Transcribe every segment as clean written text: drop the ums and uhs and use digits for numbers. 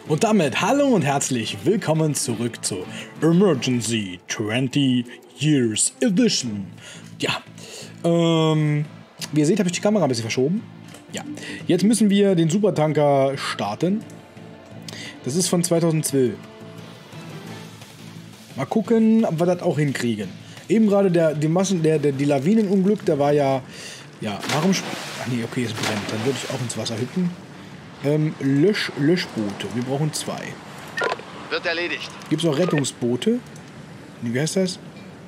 Und damit hallo und herzlich willkommen zurück zu Emergency 20 Years Edition. Ja, wie ihr seht, habe ich die Kamera ein bisschen verschoben. Ja, jetzt müssen wir den Supertanker starten. Das ist von 2012. Mal gucken, ob wir das auch hinkriegen. Eben gerade die Lawinenunglück, der war ja, warum... Ach nee, okay, es brennt. Dann würde ich auch ins Wasser hüpfen. Löschboote. Wir brauchen 2. Wird erledigt. Gibt es auch Rettungsboote? Nee, wie heißt das?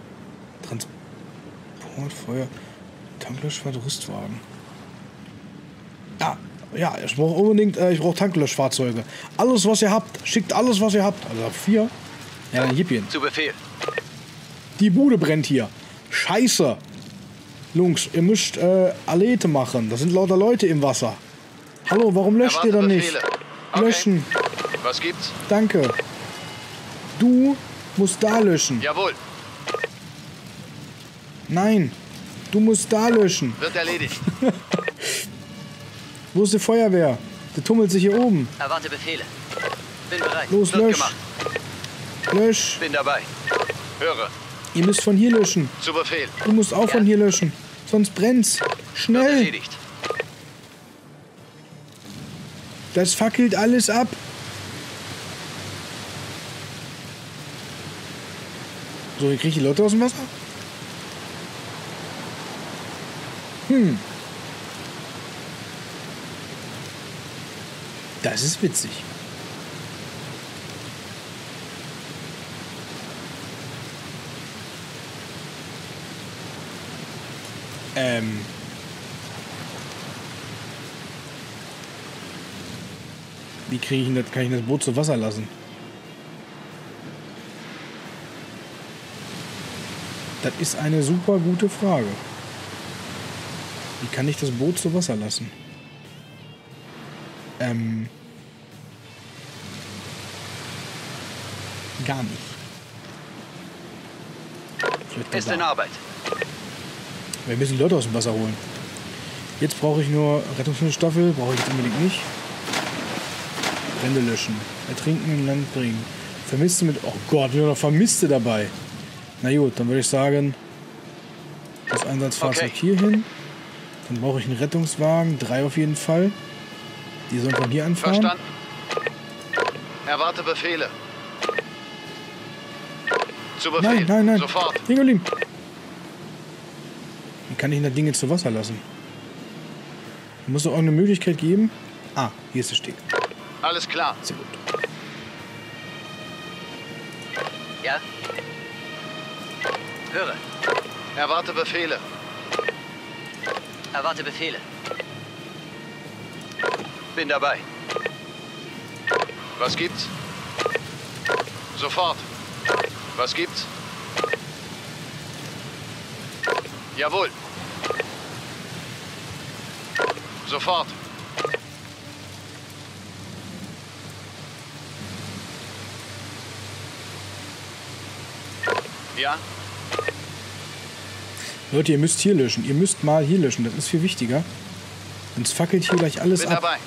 Transport, Feuer, Tanklöschfahrt, Rüstwagen. Ja, ich brauche unbedingt, Tanklöschfahrzeuge. Alles, was ihr habt. Schickt alles, was ihr habt. Also 4. Ja, dann gib ihn. Zu Befehl. Die Bude brennt hier. Scheiße. Jungs, ihr müsst Alete machen. Da sind lauter Leute im Wasser. Hallo, warum löscht ihr dann nicht? Okay. Löschen. Was gibt's? Danke. Du musst da löschen. Jawohl. Nein. Du musst da löschen. Wird erledigt. Wo ist die Feuerwehr? Der tummelt sich hier oben. Erwarte Befehle. Bin bereit. Los, Wird lösch. gemacht. Lösch. Bin dabei. Höre. Ihr müsst von hier löschen. Zu Befehl. Du musst auch von hier löschen. Sonst brennt's. Wird Schnell. erledigt. Das fackelt alles ab. So, ich kriege die Leute aus dem Wasser. Das ist witzig. Wie kriege ich das? Kann ich das Boot zu Wasser lassen? Das ist eine super gute Frage. Wie kann ich das Boot zu Wasser lassen? Gar nicht. Ist in Arbeit. Wir müssen die Leute aus dem Wasser holen. Jetzt brauche ich nur Rettungsstaffel, brauche ich jetzt unbedingt nicht. Brände löschen. Ertrinken im Land bringen. Vermisste mit... Oh Gott, wir haben noch Vermisste dabei. Na gut, dann würde ich sagen, das Einsatzfahrzeug hier hin. Dann brauche ich einen Rettungswagen, 3 auf jeden Fall. Die sollen von hier anfahren. Verstanden. Erwarte Befehle. Zu Befehl. Nein. Sofort. Ingolim. Wie kann ich denn das Ding jetzt zu Wasser lassen? Da muss doch irgendeine Möglichkeit geben. Ah, hier ist der Steg. Alles klar. Sehr gut. Ja? Höre. Erwarte Befehle. Erwarte Befehle. Bin dabei. Was gibt's? Sofort. Was gibt's? Jawohl. Sofort. Ja? Leute, ihr müsst hier löschen. Ihr müsst mal hier löschen. Das ist viel wichtiger. Sonst fackelt hier gleich alles Bin ab. dabei.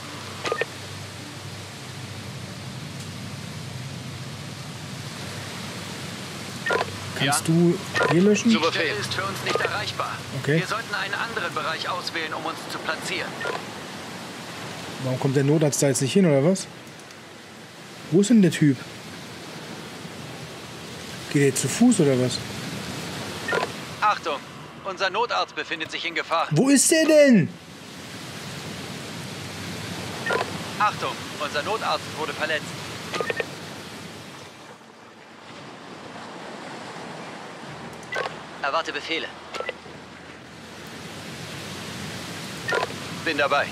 Kannst du hier löschen? Zu Die Stelle Befehl. ist für uns nicht erreichbar. Okay. Wir sollten einen anderen Bereich auswählen, um uns zu platzieren. Warum kommt der Notarzt da jetzt nicht hin, oder was? Wo ist denn der Typ? Geht er jetzt zu Fuß, oder was? Achtung! Unser Notarzt befindet sich in Gefahr. Wo ist der denn? Achtung! Unser Notarzt wurde verletzt. Erwarte Befehle. Bin dabei.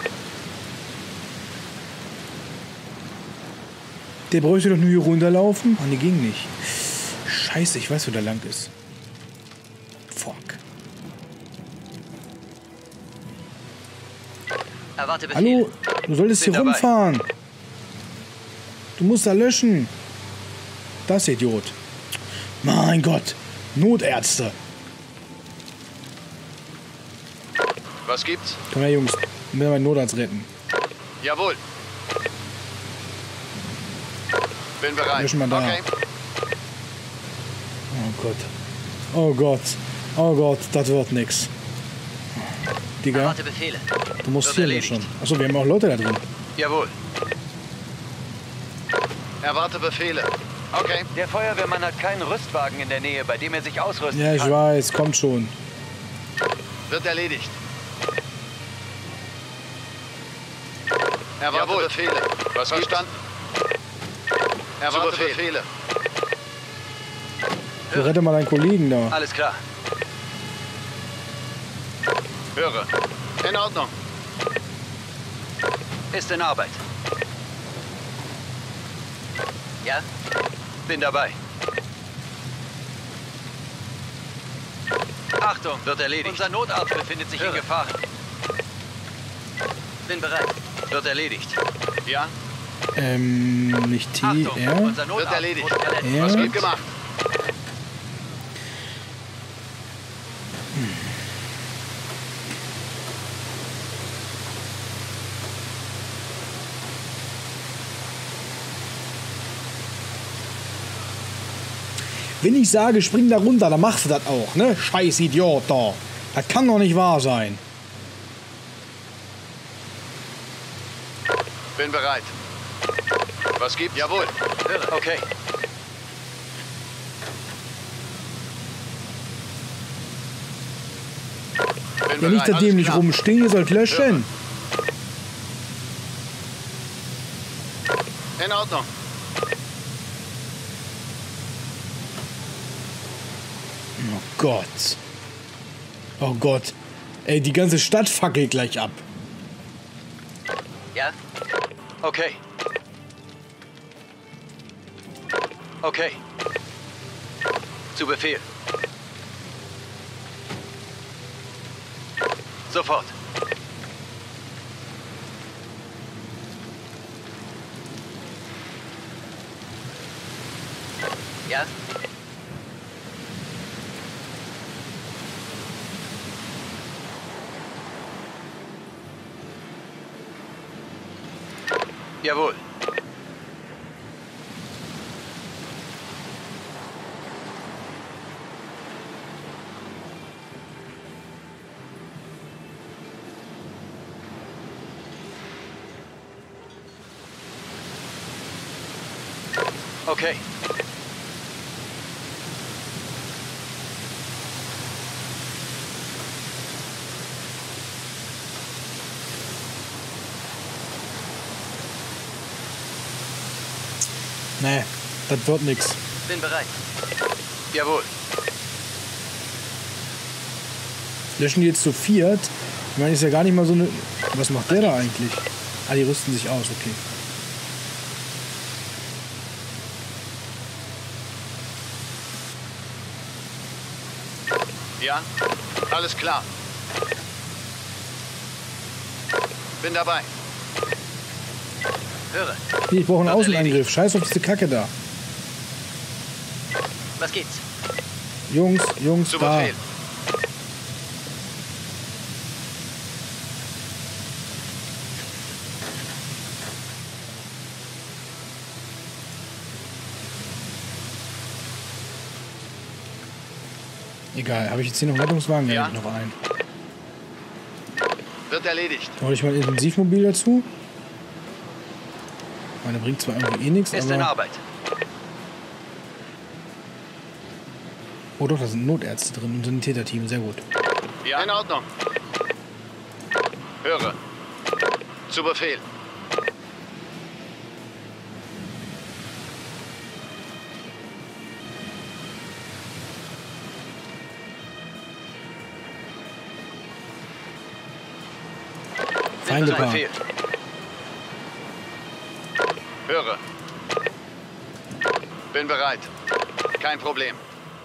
Der bräuchte doch nur hier runterlaufen. Ah, ne, ging nicht. Scheiße, ich weiß, wo der lang ist. Fuck. Erwarte Befehle. Hallo, du solltest Bin hier dabei. rumfahren. Du musst da löschen. Das Idiot. Mein Gott. Notärzte. Was gibt's? Komm her, Jungs. Wir müssen meinen Notarzt retten. Jawohl. Bin bereit. Löschen wir da. Okay. Oh Gott. Oh Gott. Oh Gott, das wird nix. Digga, Erwarte Befehle. du musst Wird hier erledigt. löschen. Achso, wir haben auch Leute da drin. Jawohl. Erwarte Befehle. Okay. Der Feuerwehrmann hat keinen Rüstwagen in der Nähe, bei dem er sich ausrüsten Ja, ich kann. weiß, kommt schon. Wird erledigt. Erwarte Befehle. Was verstanden? Erwarte Befehle. Du rette mal deinen Kollegen da. Alles klar. Höre. In Ordnung. Ist in Arbeit. Ja? Bin dabei. Achtung, wird erledigt. Unser Notarzt befindet sich in Gefahr. Bin bereit. Wird erledigt. Ja? Nicht T, Achtung, R. unser Notarzt Wird erledigt. wurde verletzt. Ja. Was wird gemacht? Wenn ich sage, spring da runter, dann machst du das auch, ne? Scheiß Idiot da. Das kann doch nicht wahr sein. Bin bereit. Was gibt? Jawohl. Höre. Okay. Bin Ja, nicht bereit. da dämlich Alles klar. rumstehen, ihr sollt löschen. In Ordnung. Oh Gott. Oh Gott. Ey, die ganze Stadt fackelt gleich ab. Ja? Okay. Okay. Zu Befehl. Sofort. Ja? Jawohl. Okay. Nee, das wird nix. Bin bereit. Jawohl. Löschen die jetzt zu viert? Ich meine, ist ja gar nicht mal so eine... Was macht der da eigentlich? Ah, die rüsten sich aus, okay. Ja? Alles klar. Bin dabei. Höre. Hier, ich brauche einen Wird Außenangriff. Scheiß auf diese Kacke da. Was geht's? Jungs, Zu da. Befehl. Egal, habe ich jetzt hier noch einen Rettungswagen? Ja. Ja, ich noch einen. Wird erledigt. Hol ich mal ein Intensivmobil dazu. Meine bringt zwar irgendwie eh nichts, Ist in aber... Arbeit. Oh doch, da sind Notärzte drin und ein Täterteam, sehr gut. Ja? In Ordnung. Höre. Zu Befehl. Fein Zu gepaart. Befehl. Höre. Bin bereit. Kein Problem.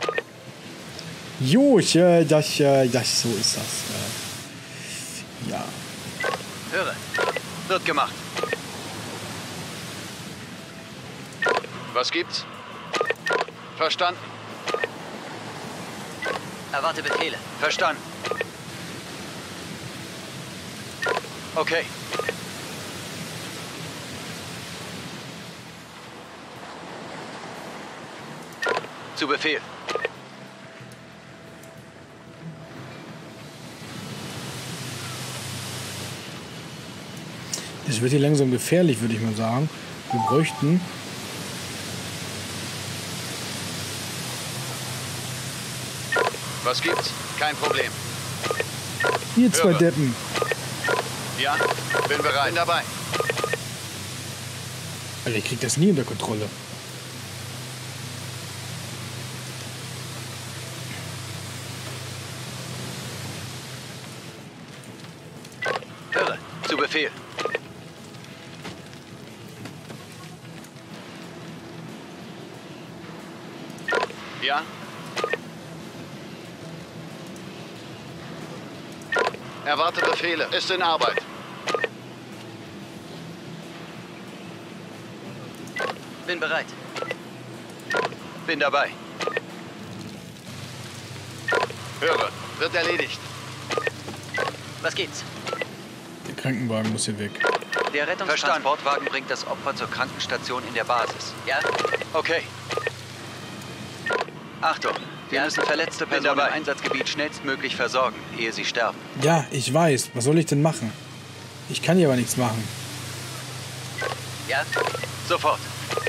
Jo, das so ist das. Ja. Höre. Wird gemacht. Was gibt's? Verstanden. Erwarte Befehle. Verstanden. Okay. Zu Befehl. Es wird hier langsam gefährlich, würde ich mal sagen. Wir bräuchten... Was gibt's? Kein Problem. Hier zwei Höre. Deppen. Ja, bin bereit. Bin dabei. Alter, ich krieg das nie unter Kontrolle. Höre. Zu Befehl. Ja? Erwarte Befehle. Ist in Arbeit. Bin bereit. Bin dabei. Höre. Wird erledigt. Was geht's? Der Krankenwagen muss hier weg. Der Rettungstransportwagen bringt das Opfer zur Krankenstation in der Basis. Ja? Okay. Achtung, wir müssen verletzte Personen im Einsatzgebiet schnellstmöglich versorgen, ehe sie sterben. Ja, ich weiß. Was soll ich denn machen? Ich kann hier aber nichts machen. Ja? Sofort.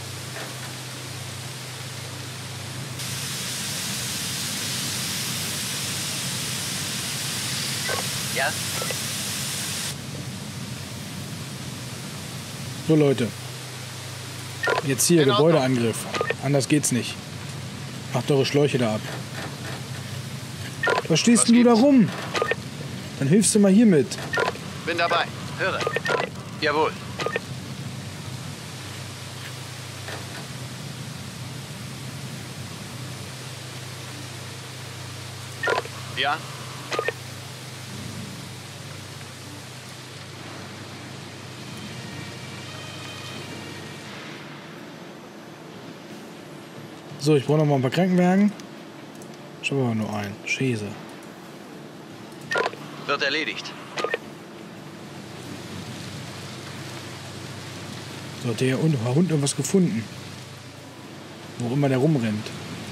Ja? So, Leute. Jetzt hier, In Ordnung. Gebäudeangriff. Anders geht's nicht. Macht eure Schläuche da ab. Was stehst Was denn du da gibt's? rum? Dann hilfst du mal hier mit. Bin dabei. Höre. Jawohl. Ja? So, ich brauche noch mal ein paar Krankenwagen. Ich habe aber nur einen. Schäse. Wird erledigt. So, hat der Hund irgendwas gefunden. Wo immer der rumrennt.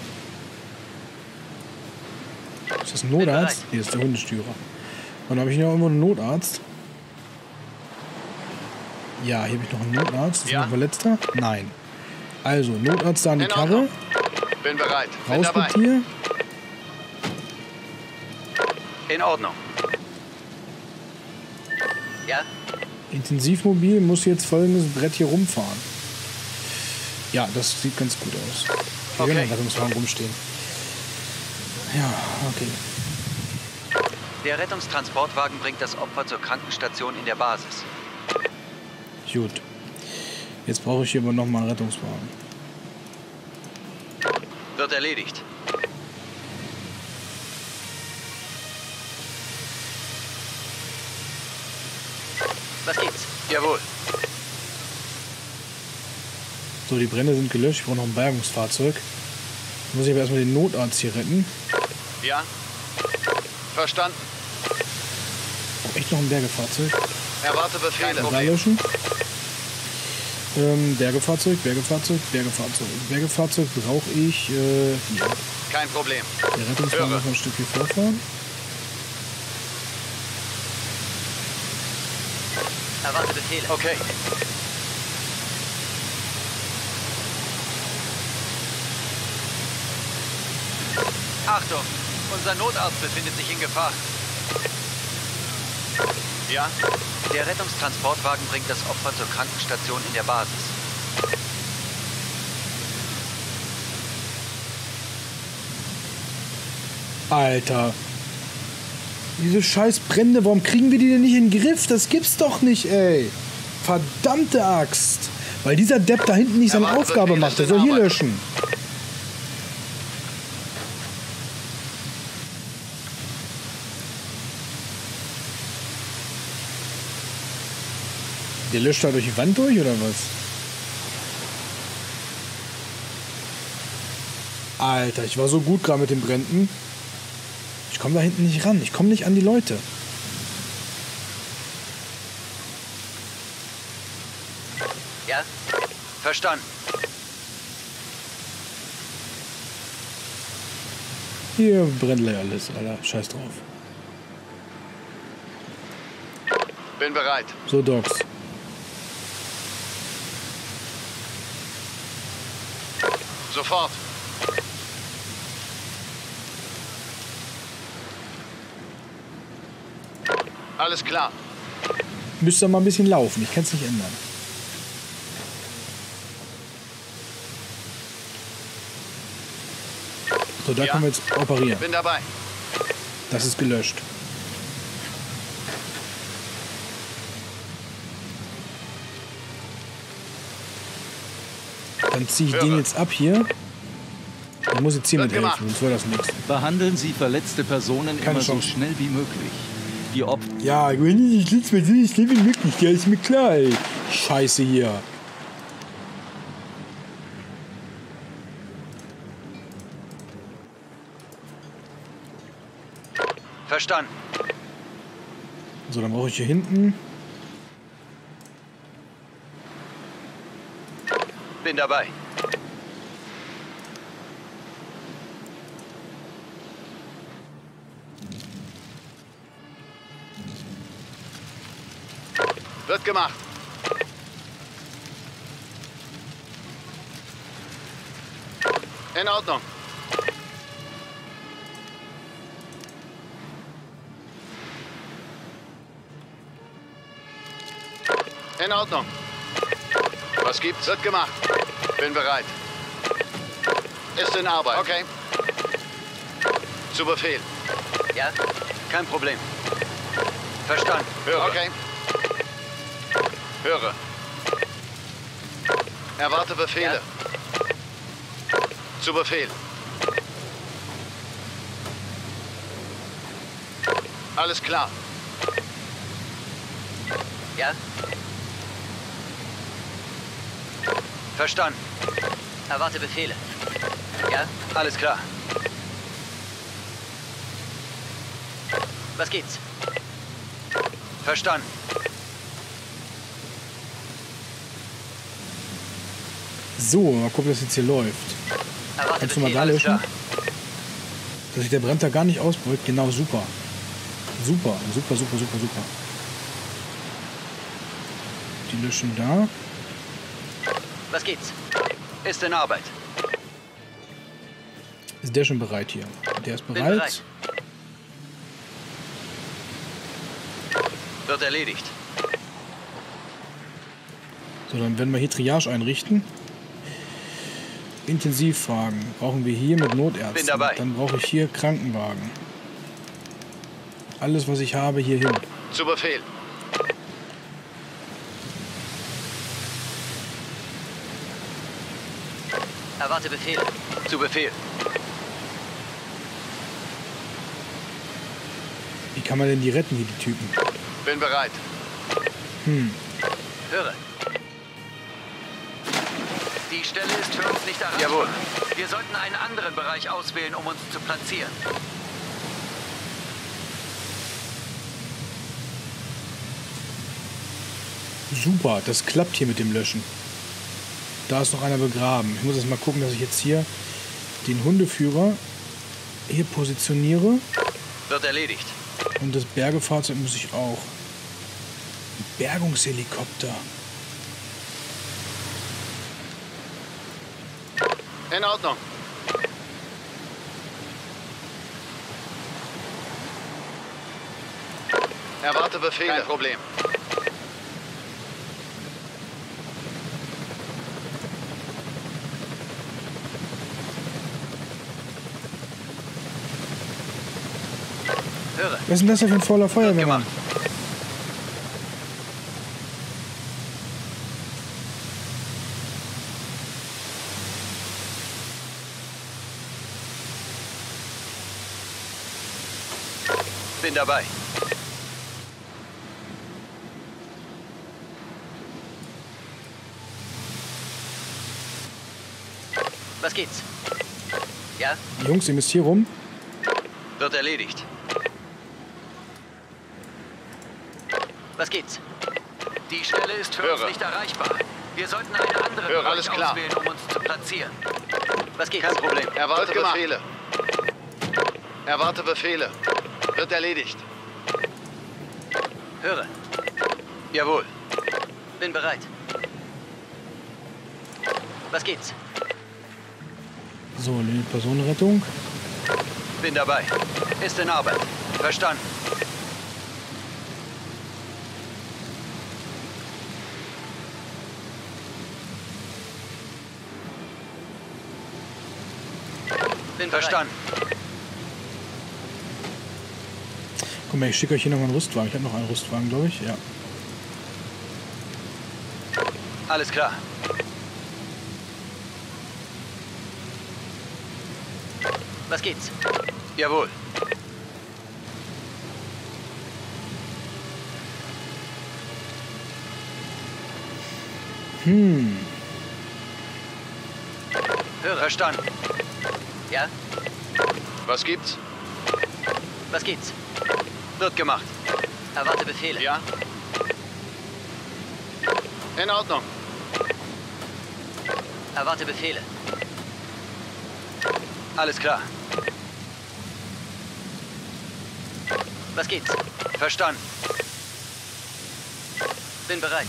Ist das ein Notarzt? Hier ist der Hundestürer. Und dann habe ich hier noch irgendwo einen Notarzt. Ja, hier habe ich noch einen Notarzt. Ist Ja. noch ein Verletzter? Nein. Also, Notarzt da an die In Karre. Ordnung. Bin bereit. Bin Raus dabei. mit dir. In Ordnung. Ja? Intensivmobil muss jetzt folgendes Brett hier rumfahren. Ja, das sieht ganz gut aus. Hier Okay. werden Rettungswagen rumstehen. Ja, okay. Der Rettungstransportwagen bringt das Opfer zur Krankenstation in der Basis. Gut. Jetzt brauche ich hier aber nochmal einen Rettungswagen. Wird erledigt. Was gibt's? Jawohl. So, die Brände sind gelöscht. Ich brauche noch ein Bergungsfahrzeug. Muss ich aber erstmal den Notarzt hier retten. Ja? Verstanden. Echt noch ein Bergefahrzeug? Erwarte Befehle. Da löschen. Bergefahrzeug. Bergefahrzeug brauche ich hier. Kein Problem. Der Rettungswagen Höre. muss noch ein Stück hier vorfahren. Erwarte Befehle. Okay. Achtung! Unser Notarzt befindet sich in Gefahr. Ja? Der Rettungstransportwagen bringt das Opfer zur Krankenstation in der Basis. Alter. Diese scheiß Brände, warum kriegen wir die denn nicht in den Griff? Das gibt's doch nicht, ey. Verdammte Axt. Weil dieser Depp da hinten nicht seine Erwarte Aufgabe Befehle, macht. Der sind soll hier Arbeit. löschen. Der löscht da durch die Wand durch, oder was? Alter, ich war so gut gerade mit den Bränden. Ich komme da hinten nicht ran. Ich komme nicht an die Leute. Ja? Verstanden. Hier brennt gleich alles, Alter. Scheiß drauf. Bin bereit. So, Docs. Sofort. Alles klar. Müsste mal ein bisschen laufen. Ich kann es nicht ändern. So, da Ja. können wir jetzt operieren. Bin dabei. Das ist gelöscht. Dann ziehe ich Höre. den jetzt ab hier. Da muss jetzt hier Wird mithelfen, gemacht. sonst wird das nichts. Behandeln Sie verletzte Personen Keine immer so Chance. schnell wie möglich. Die Opfer Ja, wenn ich sitze bei dir, schnell wie möglich, ja, ist mir klar, ey. Scheiße hier. Verstanden. So, dann brauche ich hier hinten. Bin dabei. Wird gemacht. In Ordnung. In Ordnung. Was gibt's? Wird gemacht. Bin bereit. Ist in Arbeit. Okay. Zu Befehl. Ja? Kein Problem. Verstanden. Höre. Okay. Höre. Erwarte Befehle. Zu Befehl. Alles klar. Ja? Verstanden. Erwarte Befehle. Ja? Alles klar. Was geht's? Verstanden. So, mal gucken, dass jetzt hier läuft. Erwarte Kannst du mal Befehle. da Alles löschen? klar. Dass sich der Bremser gar nicht ausbeult. Genau, super. Super, super, super, super, super. Die löschen da. Was geht's? Ist in Arbeit. Ist der schon bereit hier? Der ist Bin bereit. bereit. Wird erledigt. So, dann werden wir hier Triage einrichten. Intensivwagen brauchen wir hier mit Notärzten. Bin dabei. Dann brauche ich hier Krankenwagen. Alles, was ich habe, hier hin. Zu Befehl. Erwarte Befehle. Zu Befehl. Wie kann man denn die retten, hier, die Typen? Bin bereit. Höre. Die Stelle ist für uns nicht erreichbar. Jawohl. Wir sollten einen anderen Bereich auswählen, um uns zu platzieren. Super, das klappt hier mit dem Löschen. Da ist noch einer begraben. Ich muss jetzt mal gucken, dass ich jetzt hier den Hundeführer hier positioniere. Wird erledigt. Und das Bergefahrzeug muss ich auch. Ein Bergungshelikopter. In Ordnung. Erwarte Befehle. Kein Problem. Höre. Was ist denn das denn für ein voller Feuerwehrmann? Gemacht. Bin dabei. Was geht's? Ja? Jungs, ihr müsst hier rum. Wird erledigt. Was geht's? Die Stelle ist für uns Höre. nicht erreichbar. Wir sollten einen anderen Höre, Bereich alles klar. auswählen, um uns zu platzieren. Was geht's? Kein Problem. Erwarte Wird gemacht. Befehle. Erwarte Befehle. Wird erledigt. Höre. Jawohl. Bin bereit. Was geht's? So, Personenrettung. Bin dabei. Ist in Arbeit. Verstanden. Bin bereit. Verstanden. Guck mal, ich schicke euch hier noch mal einen Rüstwagen. Ich habe noch einen Rüstwagen, glaube ich. Ja. Alles klar. Was geht's? Jawohl. Höre. Verstanden. Ja? Was gibt's? Was geht's? Wird gemacht. Erwarte Befehle. Ja? In Ordnung. Erwarte Befehle. Alles klar. Was geht's? Verstanden. Bin bereit.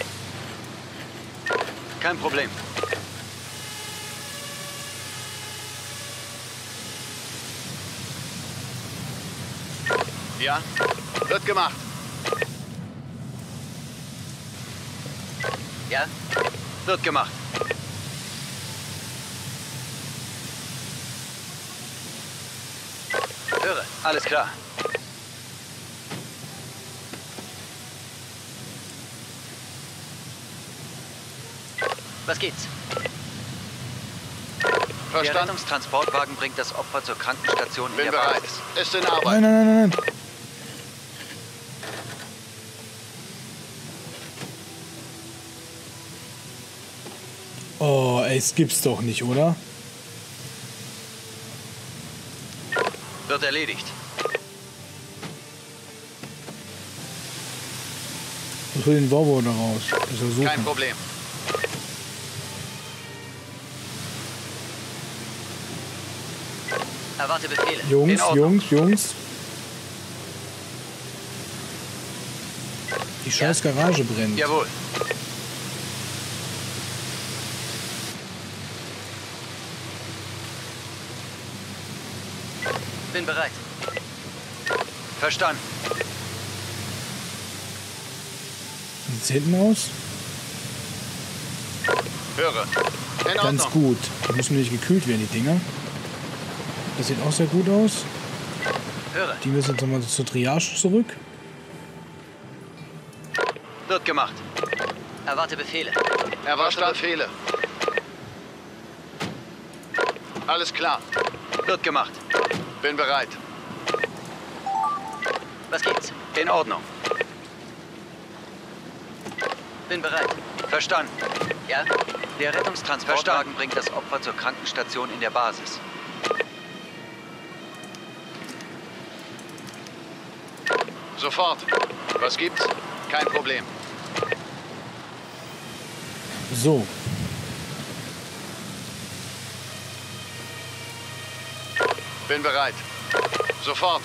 Kein Problem. Ja? Wird gemacht. Ja? Wird gemacht. Höre. Alles klar. Was geht's? Der Verstanden. Rettungstransportwagen bringt das Opfer zur Krankenstation in Bin der bereit. Basis. Ist in Nein, Arbeit. nein, nein, nein. Oh, ey, es gibt's doch nicht, oder? Wird erledigt. Ich will den Volvo da raus. Das ist ja Kein super. Problem. Erwarte Befehle. Jungs, In Ordnung. Jungs. Die scheiß Garage brennt. Jawohl. Bin bereit. Verstanden. Wie sieht's hinten aus? Höre. In Ganz Ordnung. gut. Die müssen nämlich gekühlt werden, die Dinger. Das sieht auch sehr gut aus. Höre. Die müssen jetzt nochmal zur Triage zurück. Wird gemacht. Erwarte Befehle. Erwarte Befehle. Alles klar. Wird gemacht. Bin bereit. Was geht's? In Ordnung. Bin bereit. Verstanden. Ja? Der Rettungstransportwagen bringt das Opfer zur Krankenstation in der Basis. Sofort. Was gibt's? Kein Problem. So. Bin bereit. Sofort.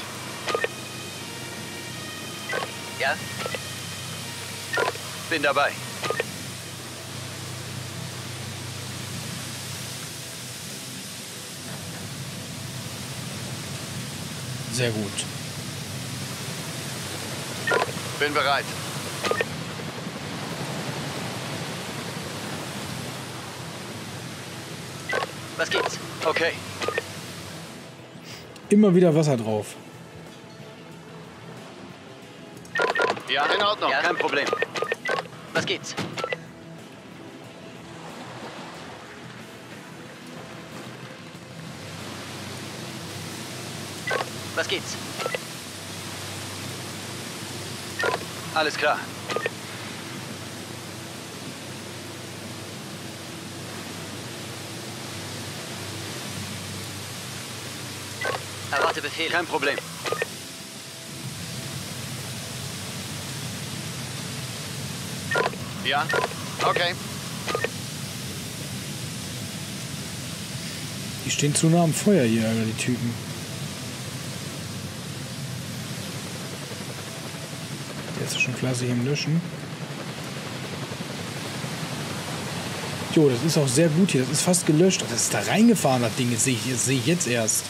Ja? Bin dabei. Sehr gut. Bin bereit. Was geht's? Okay. Immer wieder Wasser drauf. Ja, in Ordnung. Ja. Kein Problem. Was geht's? Was geht's? Alles klar. Erwarte Befehle. Kein Problem. Ja? Okay. Die stehen zu nah am Feuer hier, Alter, die Typen. Der ist schon fleißig im Löschen. Jo, das ist auch sehr gut hier. Das ist fast gelöscht. Das ist da reingefahren, das Ding. Das sehe ich jetzt erst.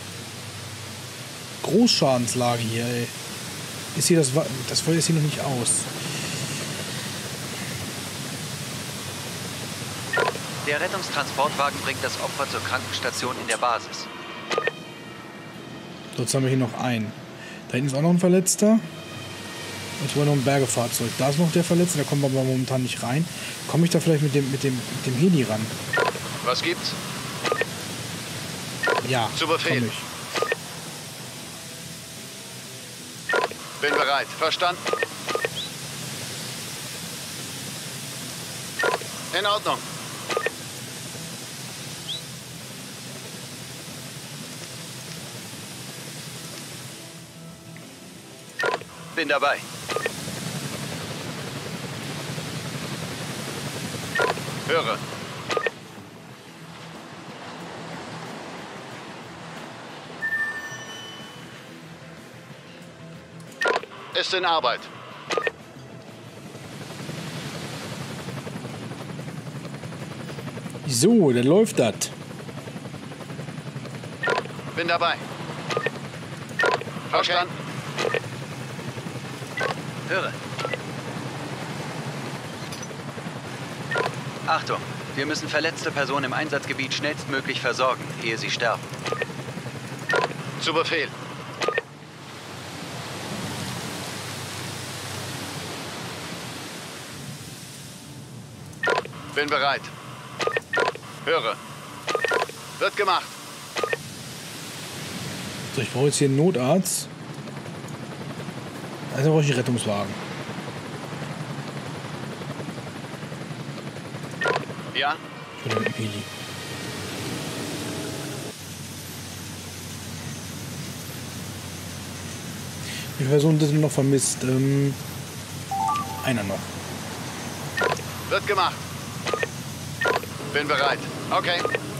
Großschadenslage hier, ey. Ist hier das Feuer ist hier noch nicht aus. Der Rettungstransportwagen bringt das Opfer zur Krankenstation in der Basis. Jetzt haben wir hier noch einen. Da hinten ist auch noch ein Verletzter. Ich wollte noch ein Bergefahrzeug. Da ist noch der Verletzte, da kommen wir aber momentan nicht rein. Komme ich da vielleicht mit dem Heli ran? Was gibt's? Ja, Zu Befehl. komm ich. Bin bereit. Verstanden? In Ordnung. Bin dabei. Höre. Ist in Arbeit. So, dann läuft das. Bin dabei. Verstanden? Höre. Achtung, wir müssen verletzte Personen im Einsatzgebiet schnellstmöglich versorgen, ehe sie sterben. Zu Befehl. Bin bereit. Höre. Wird gemacht. So, ich brauche jetzt hier einen Notarzt. Also brauche ich einen Rettungswagen. Ja? Oder mit dem Heli. Wie viele Personen sind noch vermisst? Einer noch. Wird gemacht. Bin bereit. Okay.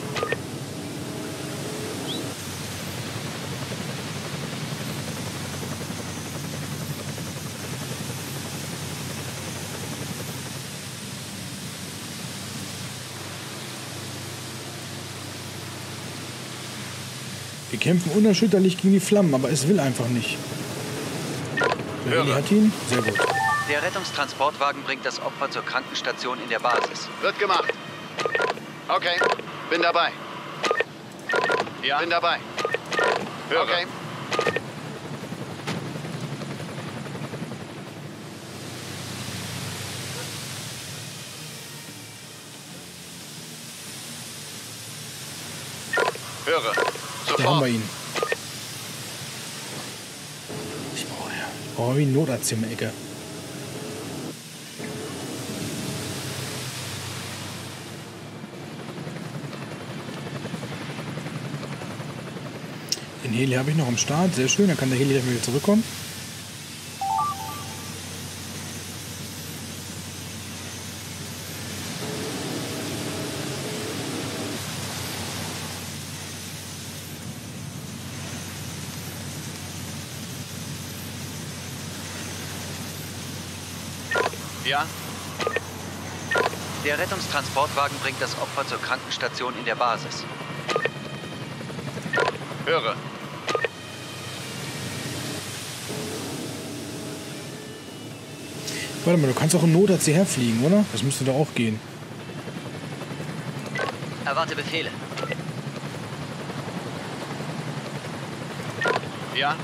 Wir kämpfen unerschütterlich gegen die Flammen, aber es will einfach nicht. Der Heli hat ihn? Sehr gut. Der Rettungstransportwagen bringt das Opfer zur Krankenstation in der Basis. Wird gemacht. Okay. Bin dabei. Ja. Bin dabei. Höre. Okay. Höre. Da haben Sofort. wir ihn. Ich brauche wie einen Notarzt hier in der Ecke. Den Heli habe ich noch am Start. Sehr schön. Dann kann der Heli gleich mal wieder zurückkommen. Ja? Der Rettungstransportwagen bringt das Opfer zur Krankenstation in der Basis. Höre. Warte mal, du kannst auch im Notarzt hierher fliegen, oder? Das müsste doch auch gehen. Erwarte Befehle. Ja?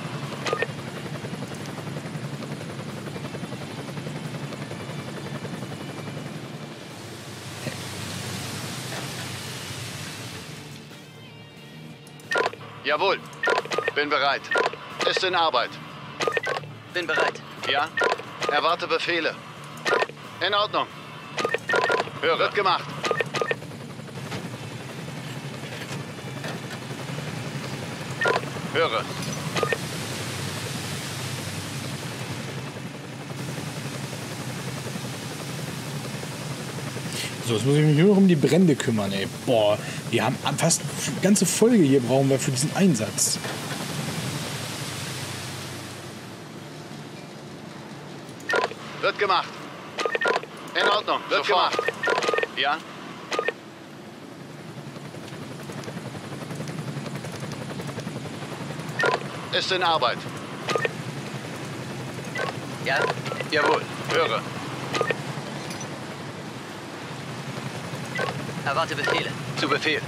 Jawohl. Bin bereit. Ist in Arbeit. Bin bereit. Ja? Erwarte Befehle. In Ordnung. Höre. Wird gemacht. Höre. So, jetzt muss ich mich nur noch um die Brände kümmern, ey. Boah, wir haben fast eine ganze Folge hier brauchen wir für diesen Einsatz. Wird gemacht. In Ordnung. Wird gemacht. Ja? Ist in Arbeit. Ja? Jawohl. Höre. Erwarte Befehle. Zu Befehl.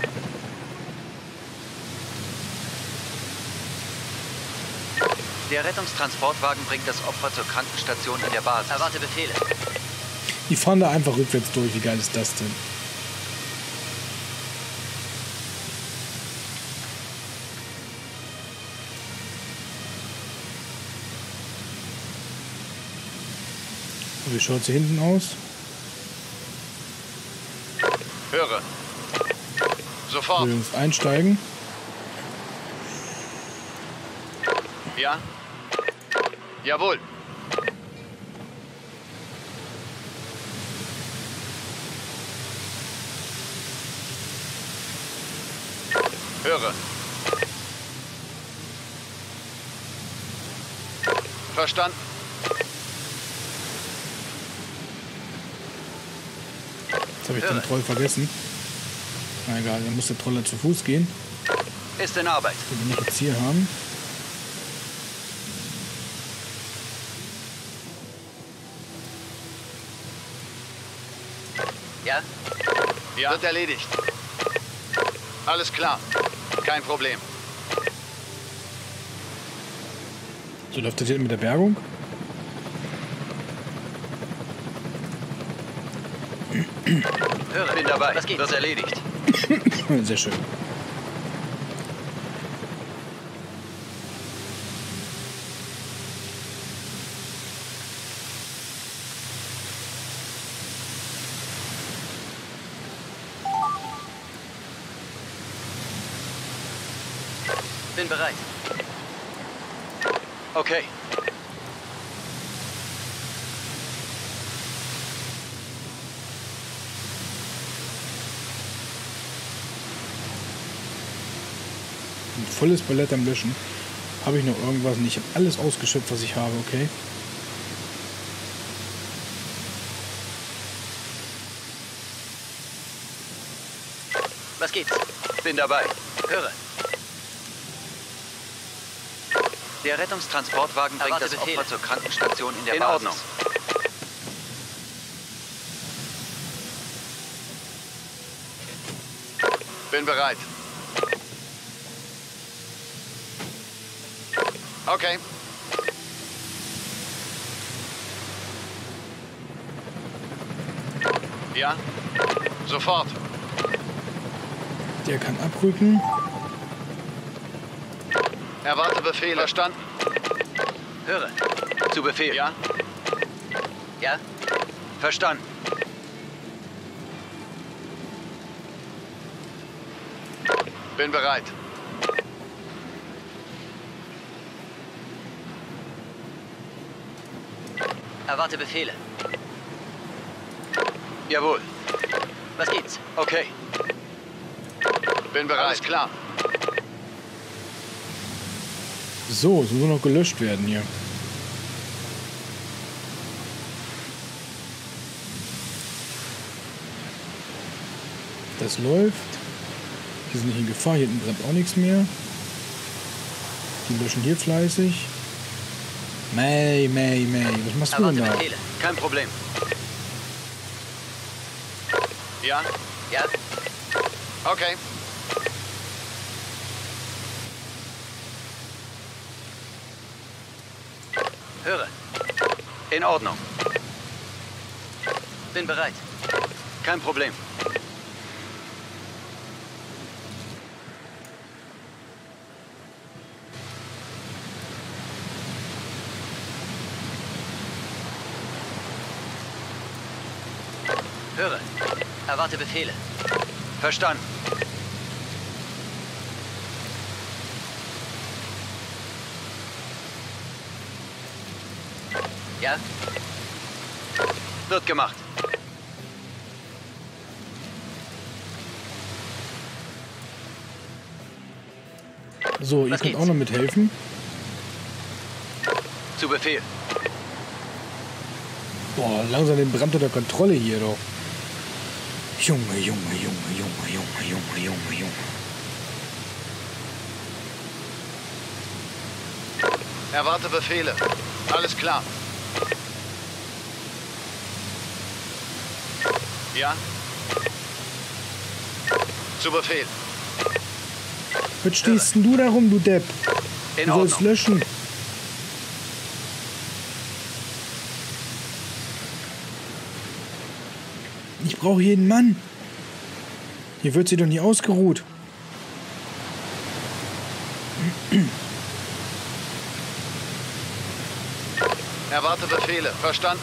Der Rettungstransportwagen bringt das Opfer zur Krankenstation in der Basis. Erwarte Befehle. Die fahren da einfach rückwärts durch. Wie geil ist das denn? Wie schaut sie hinten aus? Höre. Sofort. Wir uns einsteigen. Ja? Jawohl. Höre. Verstanden. Jetzt habe ich den Troll vergessen. Na egal, dann muss der Troller zu Fuß gehen. Ist in Arbeit. Den wir jetzt hier haben. Ja? Ja. Wird erledigt. Alles klar. Kein Problem. So läuft das jetzt mit der Bergung. Höre. Bin dabei. Was geht? Wird erledigt. Sehr schön. Bin bereit. Okay. Ein volles Ballett am Löschen. Habe ich noch irgendwas? Und ich habe alles ausgeschöpft, was ich habe, okay? Was geht's? Bin dabei. Höre. Der Rettungstransportwagen bringt das Opfer zur Krankenstation in der Basis. In Ordnung. Bin bereit. Okay. Ja? Sofort. Der kann abrücken. Erwarte Befehle. Verstanden. Höre. Zu Befehl. Ja? Ja? Verstanden. Bin bereit. Erwarte Befehle. Jawohl. Was geht's? Okay. Bin bereit. Alles klar. So, es muss nur noch gelöscht werden hier. Das läuft. Die sind nicht in Gefahr. Hier hinten brennt auch nichts mehr. Die löschen hier fleißig. May. Was machst du denn da? Befehle. Kein Problem. Ja? Ja? Okay. Höre. In Ordnung. Bin bereit. Kein Problem. Höre. Erwarte Befehle. Verstanden. Ja? Wird gemacht. So, ihr Was könnt geht's? auch noch mithelfen. Zu Befehl. Boah, langsam den Brand unter Kontrolle hier doch. Junge, Junge, Junge, Junge, Junge, Junge, Junge, Junge. Erwarte Befehle. Alles klar. Ja? Zu Befehl. Was stehst denn du da rum, du Depp? In Du sollst Ordnung. löschen. Ich brauche jeden Mann. Hier wird sie doch nicht ausgeruht. Erwarte Befehle. Verstanden.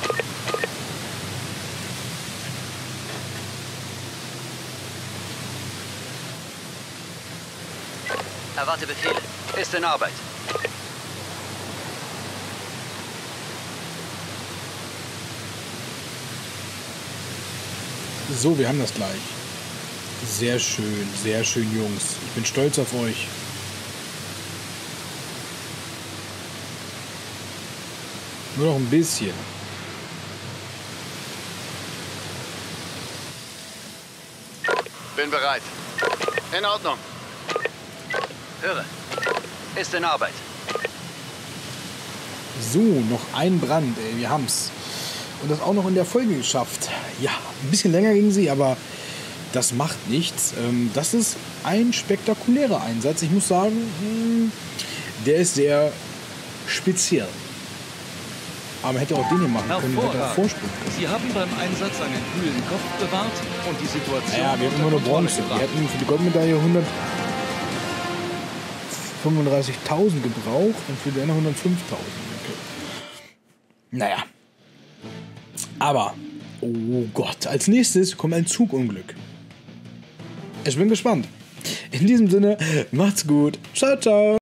Erwarte Befehle. Ist in Arbeit. So, wir haben das gleich. Sehr schön, Jungs. Ich bin stolz auf euch. Nur noch ein bisschen. Bin bereit. In Ordnung. Höre. Ist in Arbeit. So, noch ein Brand, ey. Wir haben's. Und das auch noch in der Folge geschafft. Ja, ein bisschen länger ging sie, aber das macht nichts. Das ist ein spektakulärer Einsatz. Ich muss sagen, der ist sehr speziell. Aber man hätte auch den hier machen können, hätte auch Hervorragend. vorspulen können. Sie haben beim Einsatz einen kühlen Kopf bewahrt und die Situation Ja, wir hatten unter nur eine Kontrolle Bronze. Wir gebracht. hätten für die Goldmedaille 135.000 gebraucht und für die andere 105.000. Okay. Naja. Aber, oh Gott, als nächstes kommt ein Zugunglück. Ich bin gespannt. In diesem Sinne, macht's gut. Ciao, ciao.